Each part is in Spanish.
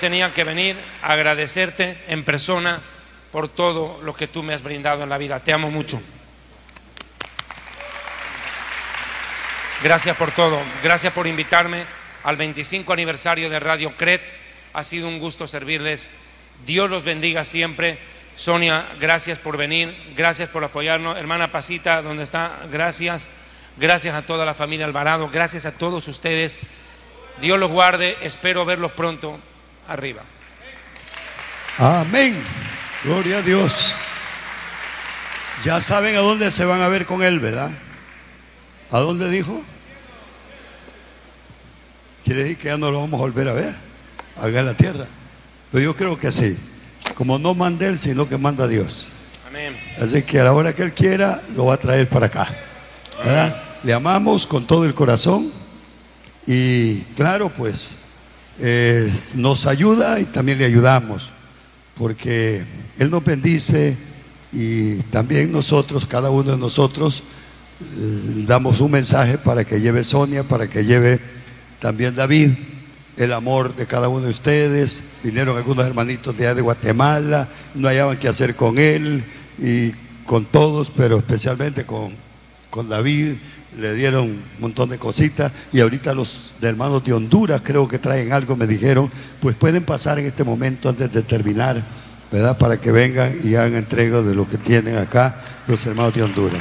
tenía que venir a agradecerte en persona por todo lo que tú me has brindado en la vida. Te amo mucho. Gracias por todo. Gracias por invitarme al 25 aniversario de Radio CRED. Ha sido un gusto servirles. Dios los bendiga siempre. Sonia, gracias por venir. Gracias por apoyarnos. Hermana Pasita, ¿dónde está? Gracias. Gracias a toda la familia Alvarado. Gracias a todos ustedes. Dios los guarde. Espero verlos pronto arriba. Amén. Gloria a Dios. Ya saben a dónde se van a ver con él, ¿verdad? ¿A dónde dijo? Quiere decir que ya no lo vamos a volver a ver acá en la tierra. Pero yo creo que sí. Como no manda él, sino que manda Dios. Amén. Así que a la hora que él quiera, lo va a traer para acá, ¿verdad? Le amamos con todo el corazón. Y claro, pues nos ayuda y también le ayudamos, porque él nos bendice y también nosotros, cada uno de nosotros, damos un mensaje para que lleve Sonia, para que lleve también David, el amor de cada uno de ustedes. Vinieron algunos hermanitos de allá de Guatemala, no hallaban qué hacer con él y con todos, pero especialmente con David. Le dieron un montón de cositas, y ahorita los hermanos de Honduras creo que traen algo, me dijeron. Pues pueden pasar en este momento antes de terminar, ¿verdad? Para que vengan y hagan entrega de lo que tienen acá los hermanos de Honduras.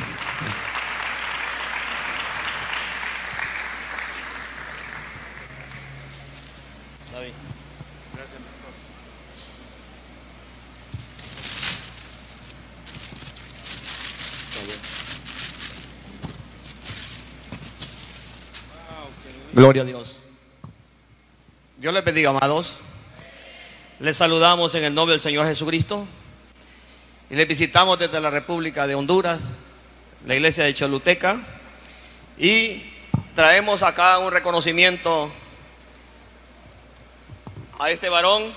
Gloria a Dios. Dios les bendiga, amados. Les saludamos en el nombre del Señor Jesucristo y les visitamos desde la República de Honduras, la iglesia de Choluteca, y traemos acá un reconocimiento a este varón.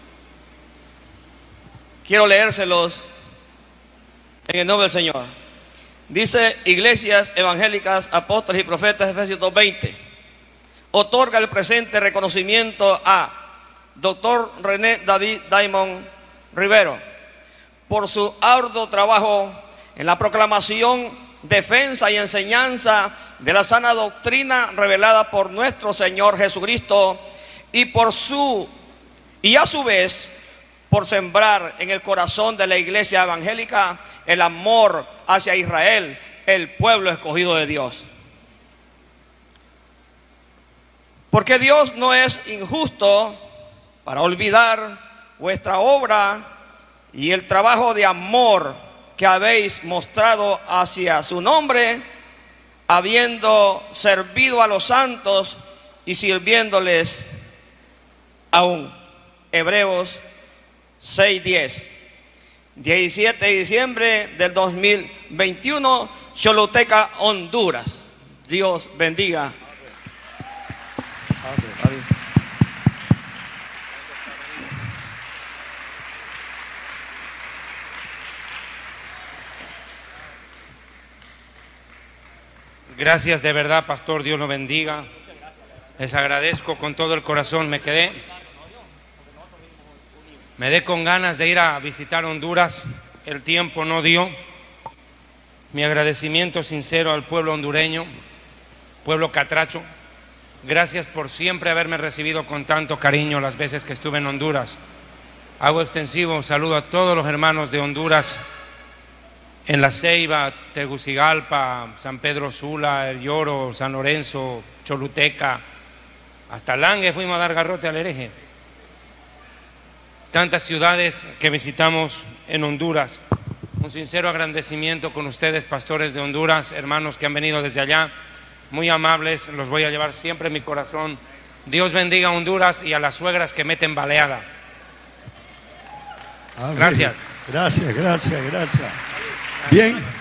Quiero leérselos en el nombre del Señor. Dice: Iglesias Evangélicas, Apóstoles y Profetas, Efesios 2:20. Otorga el presente reconocimiento a Dr. René David Diamond Rivero por su arduo trabajo en la proclamación, defensa y enseñanza de la sana doctrina revelada por nuestro Señor Jesucristo, y a su vez por sembrar en el corazón de la iglesia evangélica el amor hacia Israel, el pueblo escogido de Dios. Porque Dios no es injusto para olvidar vuestra obra y el trabajo de amor que habéis mostrado hacia su nombre, habiendo servido a los santos y sirviéndoles aún. Hebreos 6:10. 17 de diciembre del 2021, Choluteca, Honduras. Dios bendiga. Gracias de verdad, pastor. Dios lo bendiga. Les agradezco con todo el corazón. Me quedé con ganas de ir a visitar Honduras. El tiempo no dio. Mi agradecimiento sincero al pueblo hondureño, pueblo catracho. Gracias por siempre haberme recibido con tanto cariño las veces que estuve en Honduras. Hago extensivo un saludo a todos los hermanos de Honduras, en La Ceiba, Tegucigalpa, San Pedro Sula, El Lloro, San Lorenzo, Choluteca, hasta Langue fuimos a dar garrote al hereje. Tantas ciudades que visitamos en Honduras. Un sincero agradecimiento con ustedes, pastores de Honduras, hermanos que han venido desde allá, muy amables, los voy a llevar siempre en mi corazón. Dios bendiga a Honduras y a las suegras que meten baleada. Amén. Gracias. Gracias. Bien.